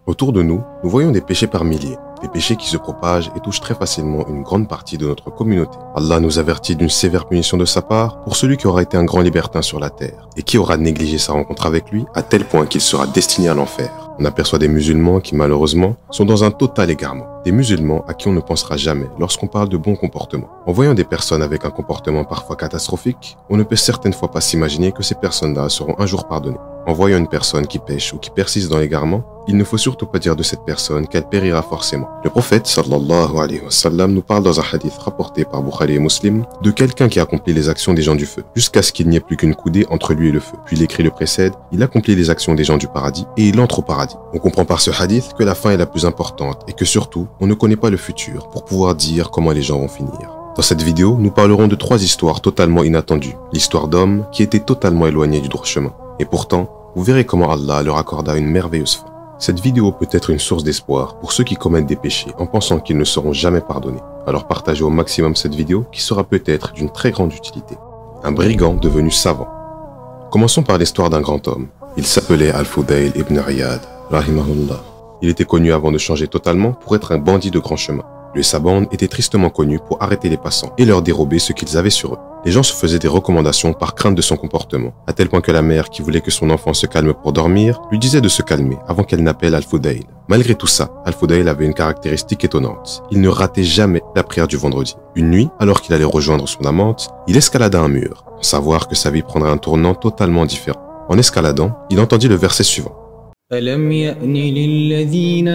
Autour de nous, nous voyons des péchés par milliers, des péchés qui se propagent et touchent très facilement une grande partie de notre communauté. Allah nous avertit d'une sévère punition de sa part pour celui qui aura été un grand libertin sur la terre et qui aura négligé sa rencontre avec lui à tel point qu'il sera destiné à l'enfer. On aperçoit des musulmans qui malheureusement sont dans un total égarement. Des musulmans à qui on ne pensera jamais lorsqu'on parle de bon comportement. En voyant des personnes avec un comportement parfois catastrophique, on ne peut certaines fois pas s'imaginer que ces personnes-là seront un jour pardonnées. En voyant une personne qui pêche ou qui persiste dans l'égarement, il ne faut surtout pas dire de cette personne qu'elle périra forcément. Le prophète sallallahu alayhi wa sallam nous parle dans un hadith rapporté par Bukhari et Muslim de quelqu'un qui accomplit les actions des gens du feu, jusqu'à ce qu'il n'y ait plus qu'une coudée entre lui et le feu. Puis l'écrit le précède, il accomplit les actions des gens du paradis et il entre au paradis. On comprend par ce hadith que la fin est la plus importante et que surtout, on ne connaît pas le futur pour pouvoir dire comment les gens vont finir. Dans cette vidéo, nous parlerons de 3 histoires totalement inattendues. L'histoire d'hommes qui étaient totalement éloignés du droit chemin. Et pourtant, vous verrez comment Allah leur accorda une merveilleuse fin. Cette vidéo peut être une source d'espoir pour ceux qui commettent des péchés en pensant qu'ils ne seront jamais pardonnés. Alors partagez au maximum cette vidéo qui sera peut-être d'une très grande utilité. Un brigand devenu savant. Commençons par l'histoire d'un grand homme. Il s'appelait Al-Fudayl ibn Iyad, rahimahullah. Il était connu avant de changer totalement pour être un bandit de grand chemin. Lui et sa bande étaient tristement connus pour arrêter les passants et leur dérober ce qu'ils avaient sur eux. Les gens se faisaient des recommandations par crainte de son comportement, à tel point que la mère, qui voulait que son enfant se calme pour dormir, lui disait de se calmer avant qu'elle n'appelle Al-Fudayl. Malgré tout ça, Al-Fudayl avait une caractéristique étonnante. Il ne ratait jamais la prière du vendredi. Une nuit, alors qu'il allait rejoindre son amante, il escalada un mur, sans savoir que sa vie prendrait un tournant totalement différent. En escaladant, il entendit le verset suivant. ألم يأن للذين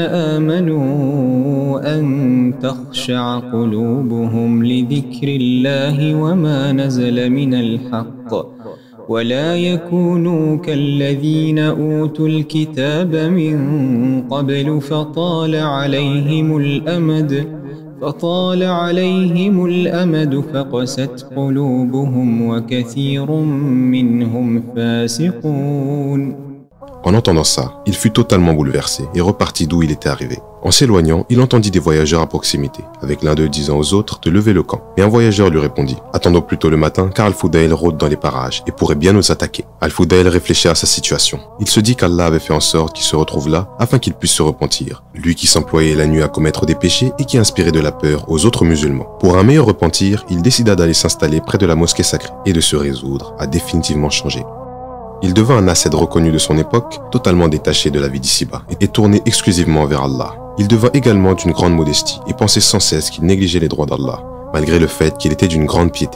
آمنوا أن تخشع قلوبهم لذكر الله وما نزل من الحق ولا يكونوا كالذين أوتوا الكتاب من قبل فطال عليهم الأمد فقست قلوبهم وكثير منهم فاسقون. En entendant ça, il fut totalement bouleversé et repartit d'où il était arrivé. En s'éloignant, il entendit des voyageurs à proximité, avec l'un d'eux disant aux autres de lever le camp. Et un voyageur lui répondit « Attendons plutôt le matin car Al-Fudayl rôde dans les parages et pourrait bien nous attaquer. » Al-Fudayl réfléchit à sa situation. Il se dit qu'Allah avait fait en sorte qu'il se retrouve là afin qu'il puisse se repentir. Lui qui s'employait la nuit à commettre des péchés et qui inspirait de la peur aux autres musulmans. Pour un meilleur repentir, il décida d'aller s'installer près de la mosquée sacrée et de se résoudre à définitivement changer. Il devint un ascète reconnu de son époque, totalement détaché de la vie d'ici-bas et tourné exclusivement vers Allah. Il devint également d'une grande modestie et pensait sans cesse qu'il négligeait les droits d'Allah, malgré le fait qu'il était d'une grande piété.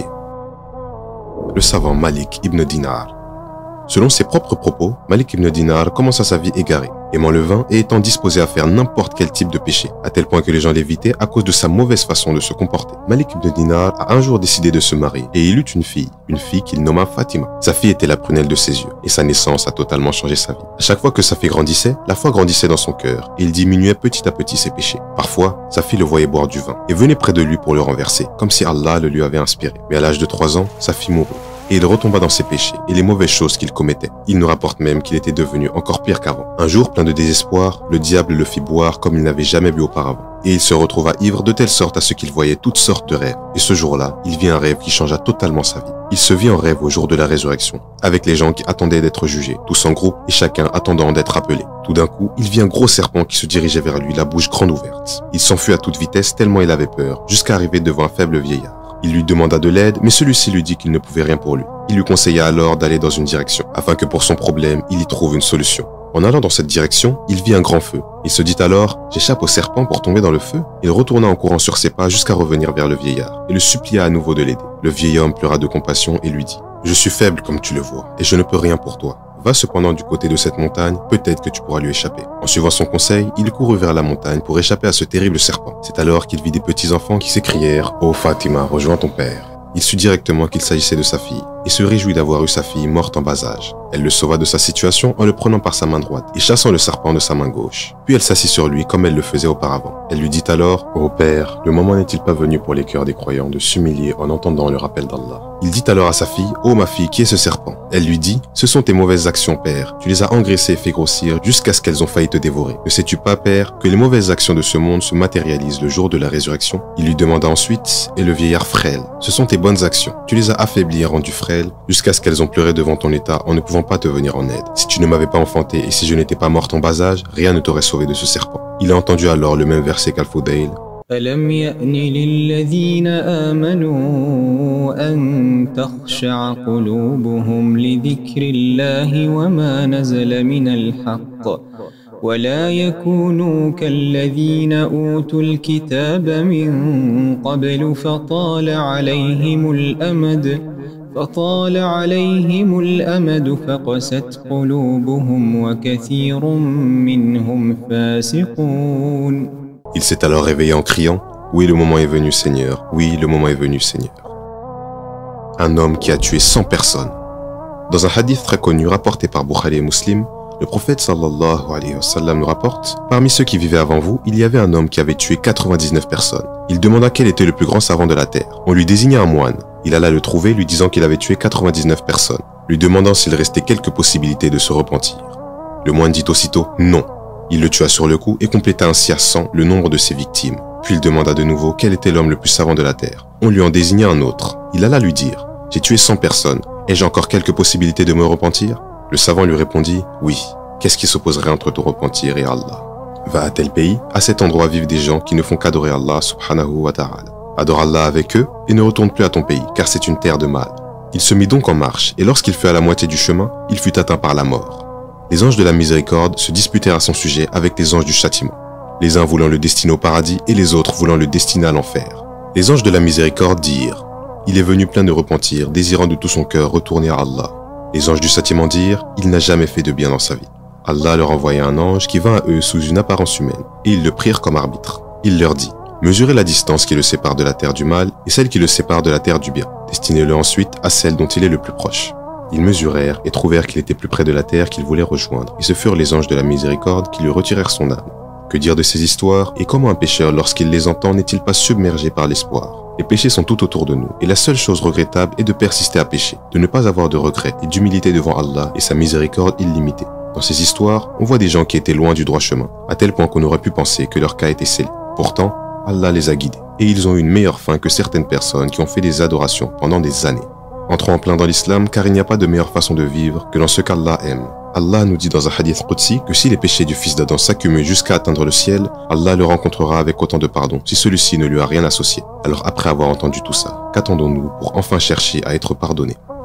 Le savant Malik ibn Dinar. Selon ses propres propos, Malik ibn Dinar commença sa vie égarée, aimant le vin et étant disposé à faire n'importe quel type de péché, à tel point que les gens l'évitaient à cause de sa mauvaise façon de se comporter. Malik ibn Dinar a un jour décidé de se marier et il eut une fille qu'il nomma Fatima. Sa fille était la prunelle de ses yeux et sa naissance a totalement changé sa vie. À chaque fois que sa fille grandissait, la foi grandissait dans son cœur et il diminuait petit à petit ses péchés. Parfois, sa fille le voyait boire du vin et venait près de lui pour le renverser, comme si Allah le lui avait inspiré. Mais à l'âge de 3 ans, sa fille mourut. Et il retomba dans ses péchés et les mauvaises choses qu'il commettait. Il nous rapporte même qu'il était devenu encore pire qu'avant. Un jour, plein de désespoir, le diable le fit boire comme il n'avait jamais bu auparavant. Et il se retrouva ivre de telle sorte à ce qu'il voyait toutes sortes de rêves. Et ce jour-là, il vit un rêve qui changea totalement sa vie. Il se vit en rêve au jour de la résurrection, avec les gens qui attendaient d'être jugés, tous en groupe et chacun attendant d'être appelé. Tout d'un coup, il vit un gros serpent qui se dirigeait vers lui, la bouche grande ouverte. Il s'enfuit à toute vitesse tellement il avait peur, jusqu'à arriver devant un faible vieillard. Il lui demanda de l'aide, mais celui-ci lui dit qu'il ne pouvait rien pour lui. Il lui conseilla alors d'aller dans une direction, afin que pour son problème, il y trouve une solution. En allant dans cette direction, il vit un grand feu. Il se dit alors « J'échappe au serpent pour tomber dans le feu ?» Il retourna en courant sur ses pas jusqu'à revenir vers le vieillard, et le supplia à nouveau de l'aider. Le vieil homme pleura de compassion et lui dit « Je suis faible comme tu le vois, et je ne peux rien pour toi. Va cependant du côté de cette montagne, peut-être que tu pourras lui échapper. » En suivant son conseil, il courut vers la montagne pour échapper à ce terrible serpent. C'est alors qu'il vit des petits-enfants qui s'écrièrent « Oh Fatima, rejoins ton père !» Il sut directement qu'il s'agissait de sa fille et se réjouit d'avoir eu sa fille morte en bas âge. Elle le sauva de sa situation en le prenant par sa main droite et chassant le serpent de sa main gauche. Puis elle s'assit sur lui comme elle le faisait auparavant. Elle lui dit alors « Ô père, le moment n'est-il pas venu pour les cœurs des croyants de s'humilier en entendant le rappel d'Allah ?» Il dit alors à sa fille « Oh ma fille, qui est ce serpent ?» Elle lui dit « Ce sont tes mauvaises actions, père. Tu les as engraissées et fait grossir jusqu'à ce qu'elles ont failli te dévorer. Ne sais-tu pas, père, que les mauvaises actions de ce monde se matérialisent le jour de la résurrection ?» Il lui demanda ensuite « Et le vieillard frêle, ce sont tes bonnes actions. Tu les as affaiblies et rendues frêles jusqu'à ce qu'elles ont pleuré devant ton état en ne pouvant pouvant pas te venir en aide. Si tu ne m'avais pas enfanté et si je n'étais pas morte en bas âge, rien ne t'aurait sauvé de ce serpent. Il a entendu alors le même verset qu'Al-Fudayl. ألم يأن للذين آمنوا أن تخشع قلوبهم لذكر الله وما نزل من الحق ولا يكونوا كالذين أوتوا الكتاب من قبل فطال عليهم الأمد فقست قلوبهم وكثير منهم فاسقون. Il s'est alors réveillé en criant « Oui, le moment est venu, Seigneur. Oui, le moment est venu, Seigneur. » Un homme qui a tué 100 personnes. Dans un hadith très connu rapporté par Bukhari et Muslim, le prophète sallallahu alayhi wa sallam nous rapporte « Parmi ceux qui vivaient avant vous, il y avait un homme qui avait tué 99 personnes. Il demanda quel était le plus grand savant de la terre. On lui désigna un moine. Il alla le trouver, lui disant qu'il avait tué 99 personnes, lui demandant s'il restait quelques possibilités de se repentir. Le moine dit aussitôt « Non ». Il le tua sur le coup et compléta ainsi à 100 le nombre de ses victimes. Puis il demanda de nouveau quel était l'homme le plus savant de la terre. On lui en désigna un autre. Il alla lui dire « J'ai tué 100 personnes. Ai-je encore quelques possibilités de me repentir ?» Le savant lui répondit « Oui. Qu'est-ce qui s'opposerait entre ton repentir et Allah ? Va à tel pays, à cet endroit vivent des gens qui ne font qu'adorer Allah subhanahu wa ta'ala. Adore Allah avec eux et ne retourne plus à ton pays, car c'est une terre de mal. » Il se mit donc en marche, et lorsqu'il fut à la moitié du chemin, il fut atteint par la mort. Les anges de la miséricorde se disputèrent à son sujet avec les anges du châtiment, les uns voulant le destiner au paradis et les autres voulant le destiner à l'enfer. Les anges de la miséricorde dirent « Il est venu plein de repentir, désirant de tout son cœur retourner à Allah. » Les anges du châtiment dirent « Il n'a jamais fait de bien dans sa vie. » Allah leur envoya un ange qui vint à eux sous une apparence humaine, et ils le prirent comme arbitre. Il leur dit « Mesurez la distance qui le sépare de la terre du mal et celle qui le sépare de la terre du bien. Destinez-le ensuite à celle dont il est le plus proche. » Ils mesurèrent et trouvèrent qu'il était plus près de la terre qu'ils voulaient rejoindre, et ce furent les anges de la miséricorde qui lui retirèrent son âme. Que dire de ces histoires, et comment un pécheur, lorsqu'il les entend, n'est-il pas submergé par l'espoir? Les péchés sont tout autour de nous, et la seule chose regrettable est de persister à pécher, de ne pas avoir de regrets et d'humilité devant Allah et sa miséricorde illimitée. Dans ces histoires, on voit des gens qui étaient loin du droit chemin, à tel point qu'on aurait pu penser que leur cas était scellé. Pourtant, Allah les a guidés, et ils ont eu une meilleure fin que certaines personnes qui ont fait des adorations pendant des années. Entrons en plein dans l'islam, car il n'y a pas de meilleure façon de vivre que dans ce qu'Allah aime. Allah nous dit dans un hadith qudsi que si les péchés du fils d'Adam s'accumulent jusqu'à atteindre le ciel, Allah le rencontrera avec autant de pardon si celui-ci ne lui a rien associé. Alors après avoir entendu tout ça, qu'attendons-nous pour enfin chercher à être pardonnés?